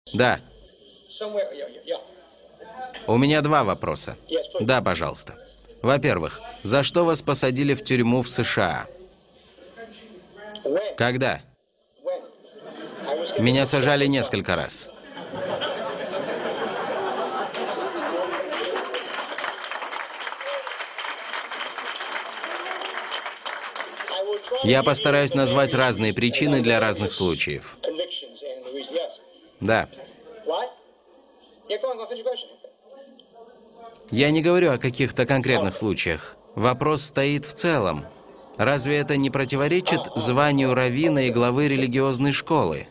Да. У меня два вопроса. Да, пожалуйста. Во-первых, за что вас посадили в тюрьму в США? Когда? Меня сажали несколько раз. Я постараюсь назвать разные причины для разных случаев. Да. Я не говорю о каких-то конкретных случаях. Вопрос стоит в целом. Разве это не противоречит званию раввина и главы религиозной школы?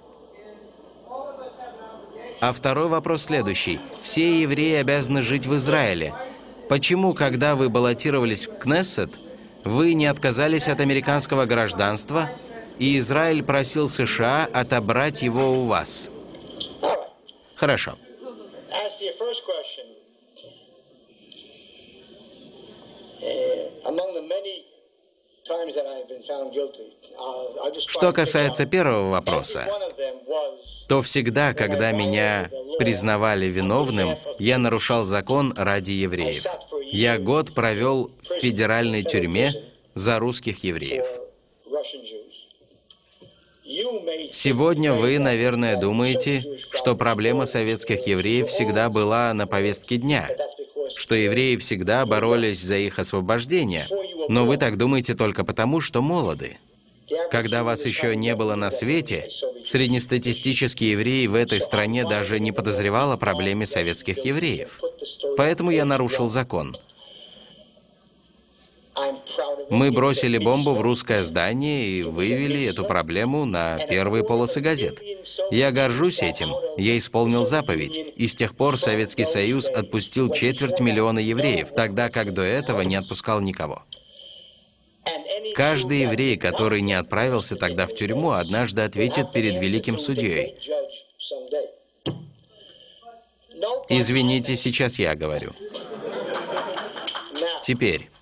А второй вопрос следующий. Все евреи обязаны жить в Израиле. Почему, когда вы баллотировались в Кнессет, вы не отказались от американского гражданства, и Израиль просил США отобрать его у вас? Хорошо. Что касается первого вопроса, то всегда, когда меня признавали виновным, я нарушал закон ради евреев. Я год провел в федеральной тюрьме за русских евреев. Сегодня вы, наверное, думаете, что проблема советских евреев всегда была на повестке дня, что евреи всегда боролись за их освобождение, но вы так думаете только потому, что молоды. Когда вас еще не было на свете, среднестатистический еврей в этой стране даже не подозревал о проблеме советских евреев. Поэтому я нарушил закон. Мы бросили бомбу в русское здание и вывели эту проблему на первые полосы газет. Я горжусь этим. Я исполнил заповедь, и с тех пор Советский Союз отпустил 250 000 евреев, тогда как до этого не отпускал никого. Каждый еврей, который не отправился тогда в тюрьму, однажды ответит перед великим судьей. Извините, сейчас я говорю. Теперь,